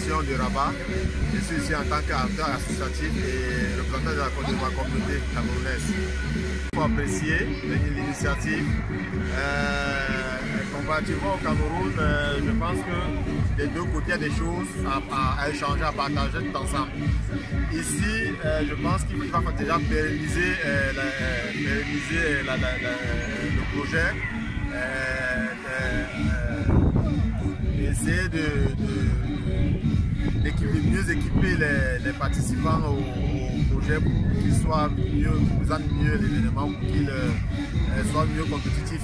compétition de Rabat. Je suis ici en tant qu'acteur associatif et représentant de la communauté camerounaise. Il faut apprécier l'initiative. Comparativement au Cameroun, je pense que des deux côtés, il y a des choses à échanger, à partager tout ensemble. Ici, je pense qu'il va déjà pérenniser le projet, essayer de mieux équiper les participants au projet pour qu'ils soient mieux, qu'ils présentent mieux l'événement, pour qu'ils soient mieux compétitifs.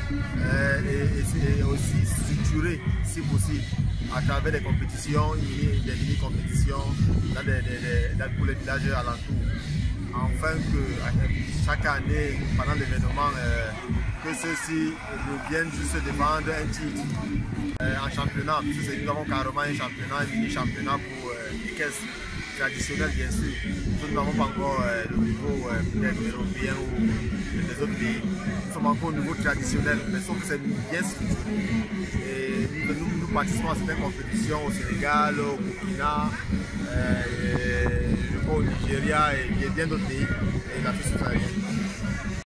Et aussi structuré si possible à travers des compétitions, des mini-compétitions pour les villages alentours. Afin que chaque année, pendant l'événement, que ceux-ci viennent juste défendre un titre en championnat. Nous avons carrément un championnat, un mini-championnat pour les caisses traditionnelles, bien sûr. Nous n'avons pas encore le niveau peut-être européen ou des autres pays. Nous sommes encore au niveau traditionnel, mais sauf que c'est bien structuré. Et nous participons à certaines compétitions au Sénégal, au Burkina, je crois au Nigeria et bien d'autres pays, et l'Afrique subsaharienne.